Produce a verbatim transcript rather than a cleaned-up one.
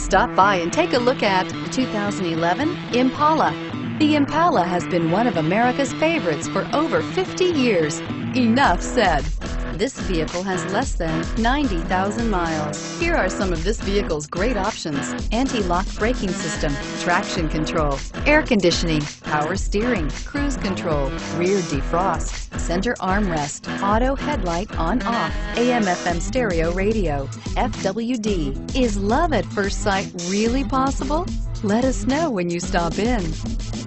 Stop by and take a look at the two thousand eleven Impala. The Impala has been one of America's favorites for over fifty years. Enough said. This vehicle has less than ninety thousand miles. Here are some of this vehicle's great options: anti-lock braking system, traction control, air conditioning, power steering, cruise control, rear defrost, center armrest, auto headlight on-off, A M F M stereo radio, F W D. Is love at first sight really possible? Let us know when you stop in.